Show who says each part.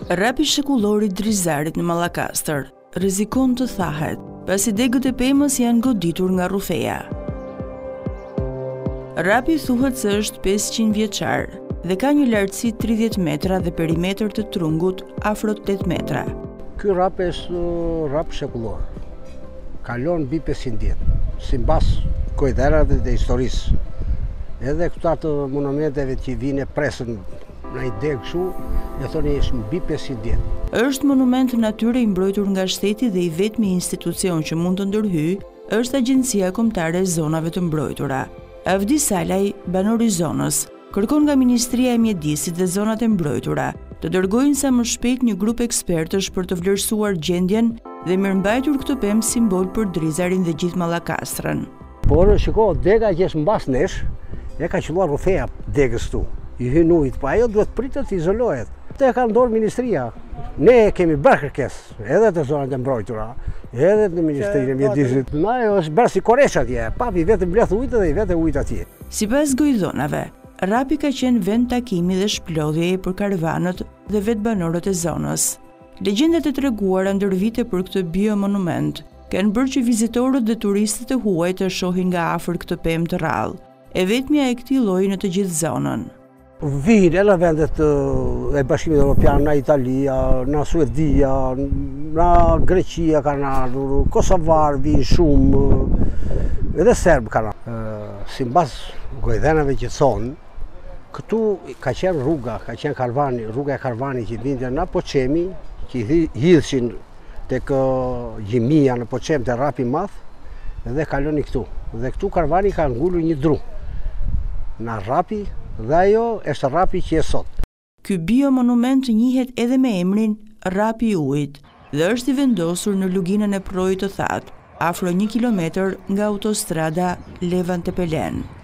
Speaker 1: Rapi shekullori Drizarit në Mallakastër rrezikon të thahet, pasi degët e pemës janë goditur nga rrufeja. Rapi thuhet se është 500 vjeçar dhe ka një lartësi 30 metra dhe perimetër të trungut afro 8 metra.
Speaker 2: Ky rap është rap shekullor. Kalon mbi 500 vjet, sipas kujderave dhe historisë. Edhe këta të monumenteve që vinë presën në ide kështu, e thoni është mbi 500 vjet.
Speaker 1: Është monument natyre i mbrojtur nga shteti dhe i vetmi institucion që mund të ndërhyjë është Agjencia Kombëtare e Zonave të Mbrojtura. Avdi Salaj, banor i zonës, kërkon nga Ministria e Mjedisit dhe Zonat e Mbrojtura të dërgojnë sa më shpejt një grup ekspertësh për të vlerësuar gjendjen dhe mirëmbajtur këtë pemë simbol për Drizarin dhe gjithë Mallakastrën.
Speaker 2: Por shiko, dega që është mbas nesh, e ka qelluar rrufeja degës tu. I hyn ujit, pa ajo duhet pritet të izolohet. Këtë e ka ndorë Ministria. Ne kemi bërë kërkesë, edhe të zonat e mbrojtura, edhe të Ministrinë e Mjedisit. Ajo është bërë si Korresh atje, papi vetë mbledh ujtë dhe i vetë ujtë atje.
Speaker 1: Sipas gojdhonave, rapi ka qenë vend takimi dhe shplodhjeje për karavanët dhe vetë banorët e zonës. Legjendat e treguara ndër vite për këtë biomonument kanë bërë që vizitorët dhe turistët e huaj të shohin nga afër këtë pemë të rrallë, e vetmja e këtij lloji në të gjithë zonën.
Speaker 2: Vinë edhe vendet e Bashkimit Evropian, na Italia, na Suedia, na Greqia kanë ardhur, Kosovar vinë shumë, edhe Serb kanë ardhur. Sipas gojdhenave që thonë, këtu ka qenë rruga, ka qenë karvani, rruga e karvanit që vinte në Poçemi, që hidhshin tek Gjimia në Poçem te Rapi i Madh, dhe kaloni këtu. Dhe këtu karvani ka ngulur një dru. Në Rapi, dhe ajo është rapi që e sot.
Speaker 1: Ky biomonument njihet edhe me emrin Rapi i Ujit dhe është i vendosur në luginën e Projit të Thatë, afro 1 kilometër nga autostrada Levan-Tepelen.